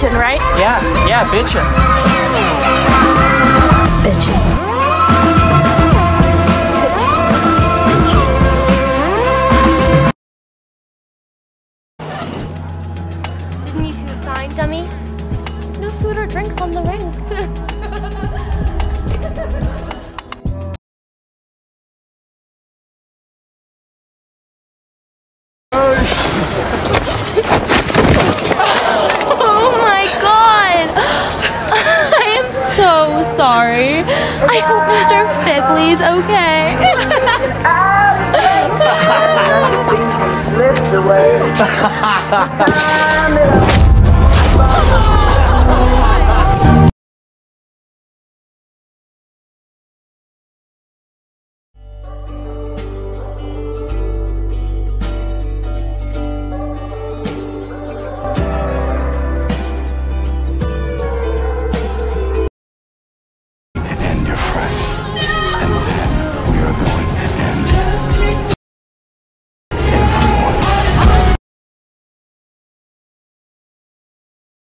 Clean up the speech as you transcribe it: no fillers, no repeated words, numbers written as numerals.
bitchin', right? Yeah, bitchin'. Bitchin'. Didn't you see the sign, dummy? No food or drinks on the rink. Oh my god! I am so sorry. I hope Mr. Fibley's okay. Lift away.